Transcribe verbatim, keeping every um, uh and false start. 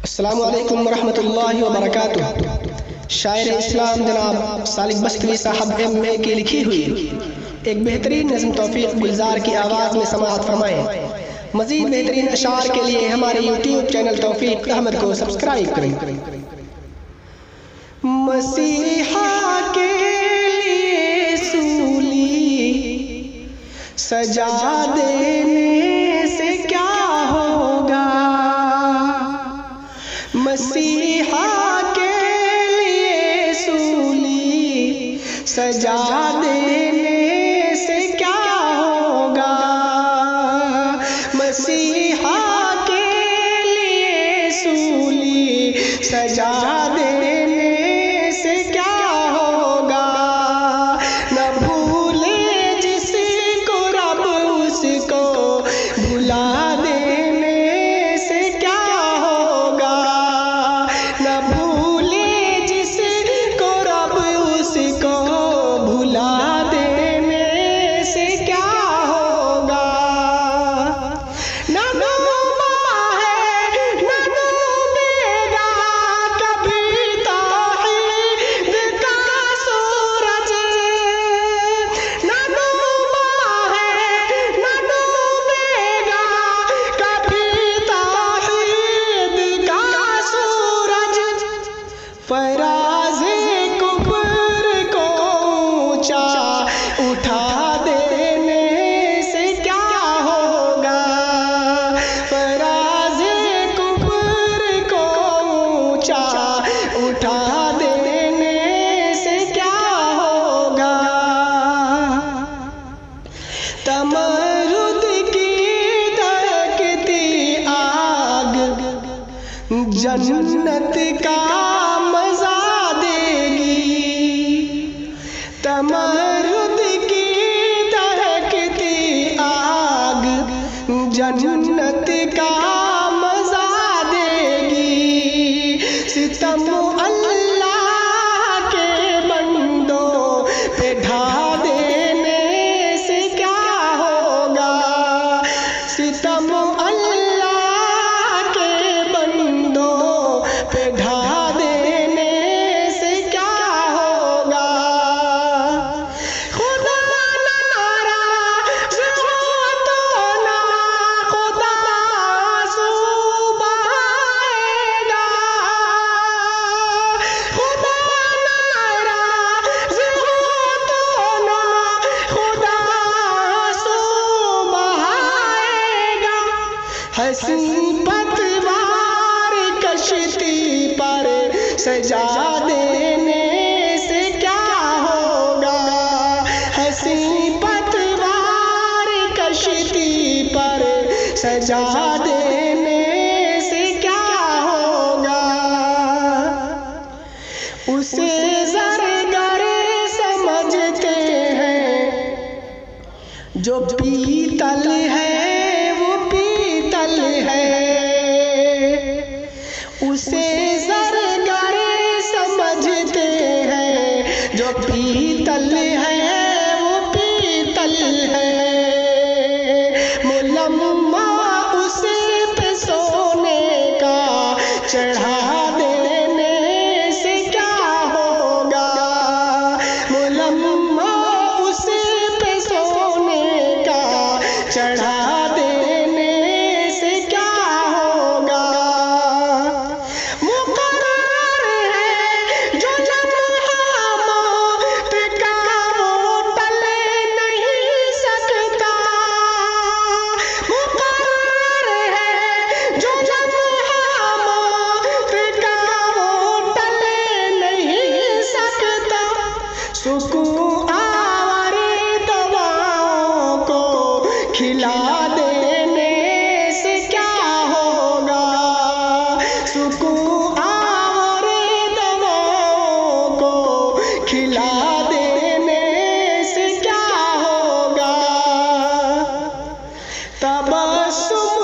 अस्सलामु अलैकुम वरहमतुल्लाहि वबरकातुह। शायर इस्लाम जनाब सालिक बस्तवी साहब एम ए की लिखी हुई एक बेहतरीन नज़्म तौफीक गुलजार की आवाज़ में समाअत फरमाएं। मज़ीद बेहतरीन अशार के लिए हमारे यूट्यूब चैनल तौफीक अहमद को सब्सक्राइब करें। मसीहा के लिए सूली सजा देने से क्या होगा, मसीहा के लिए सूली सजा देने से क्या होगा, मसीहा के लिए सूली सजा देने से क्या होगा। न भूले जिसको रब उसको भुला देने से क्या होगा, न भूले जिसको रब उसको भुला देने से क्या होगा। न डूबा है न डूबेगा कभी तौहीद का सूरज, न डूबा है न डूबेगा कभी तौहीद का सूरज। फराज़े कुफ्र को ऊंचा उठा देने से क्या होगा, फराज़े कुफ्र को ऊंचा उठा देने से क्या होगा। तमर्रुद की दहकती आग जन्नत का मजा देगी, तमर्रुद की दहकती आग जन्नत का मजा देगी। सितम अल्लाह के बंदों पे ढा देने से क्या होगा, सितम अल्लाह के बंदों पे ढा देने से क्या होगा। खुदा न नाराज़ हो तो ना खुदा आंसू बहाएगा, खुदा न नाराज़ हो तो ना खुदा आंसू बहाएगा। हंसी पतवार कश्ती पर सजा देने से क्या होगा, हंसी पतवार कश्ती पर सजा देने से क्या होगा। उसे ज़रगर समझते हैं जो पीतल है वो पीतल है, उसे ज़रगर समझते हैं जो पीतल है वो पीतल है। मुलम्मा उसे पे सोने का चढ़ा देने से क्या होगा, मुलम्मा उसे पे सोने का चढ़ा देने से क्या होगा। मुकर्रर है जो लम्हा मौत का वो टल नहीं सकता, मुकर्रर है जो लम्हा मौत का वो टल नहीं सकता। सुकून आवर दवाओं को खिला देने से क्या होगा, सुकून आवर दवाओं को खिला देने से क्या होगा। तबस्सुम